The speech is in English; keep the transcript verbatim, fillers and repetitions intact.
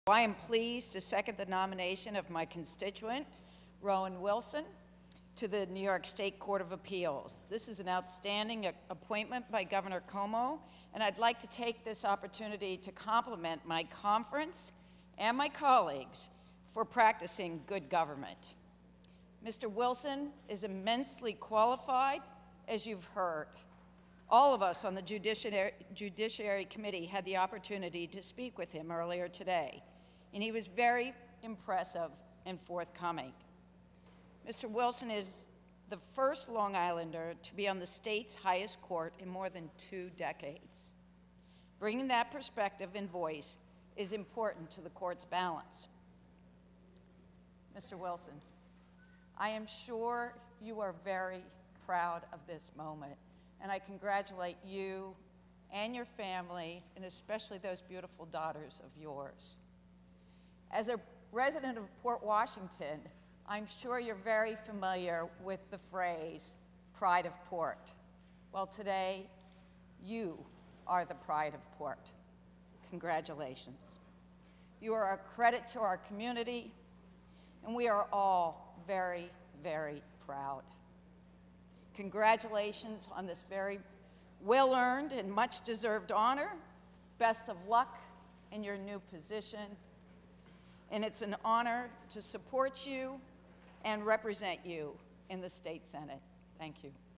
I am pleased to second the nomination of my constituent, Rowan Wilson, to the New York State Court of Appeals. This is an outstanding appointment by Governor Cuomo, and I'd like to take this opportunity to compliment my conference and my colleagues for practicing good government. Mister Wilson is immensely qualified, as you've heard. All of us on the Judiciary, Judiciary Committee had the opportunity to speak with him earlier today, and he was very impressive and forthcoming. Mister Wilson is the first Long Islander to be on the state's highest court in more than two decades. Bringing that perspective and voice is important to the court's balance. Mister Wilson, I am sure you are very proud of this moment, and I congratulate you and your family, and especially those beautiful daughters of yours. As a resident of Port Washington, I'm sure you're very familiar with the phrase, pride of port. Well, today, you are the pride of port. Congratulations. You are a credit to our community, and we are all very, very proud. Congratulations on this very well-earned and much-deserved honor. Best of luck in your new position. And it's an honor to support you and represent you in the State Senate. Thank you.